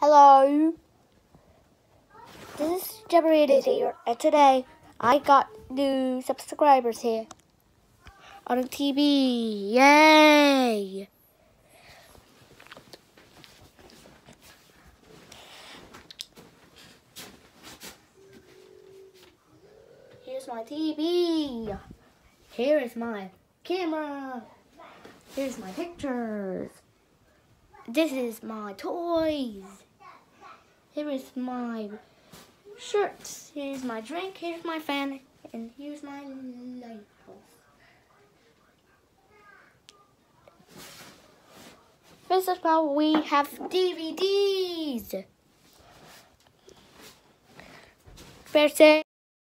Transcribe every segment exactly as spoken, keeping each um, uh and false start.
Hello, this is Generated here, and today I got new subscribers here on the T V. Yay! Here's my T V. Here is my camera. Here's my pictures. This is my toys. Here is my shirts. Here's my drink. Here's my fan. And here's my lighthouse. First of all, we have D V Ds. First thing.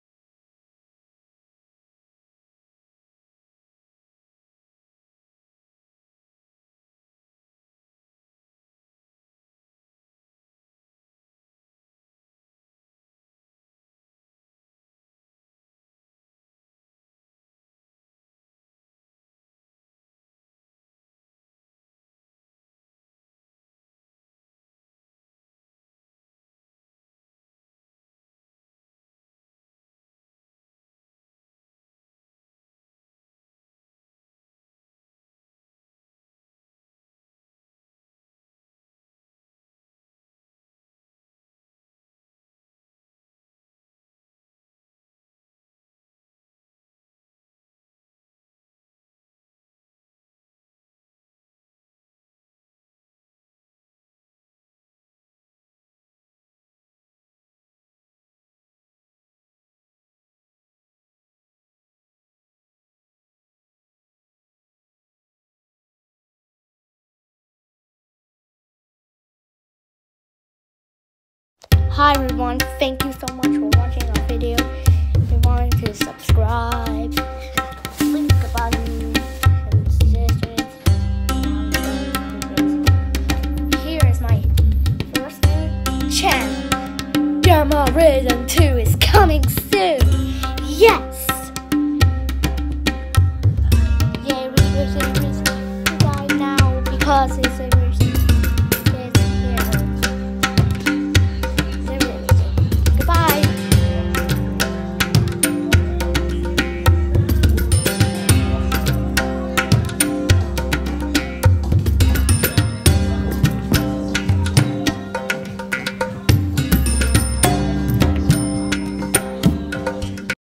Hi everyone, thank you so much for watching our video. If you want to subscribe, click the button and suggestions. Here is my first channel. Dharma Rhythm two is coming soon. Yes! Yeah, we will see this right now because it's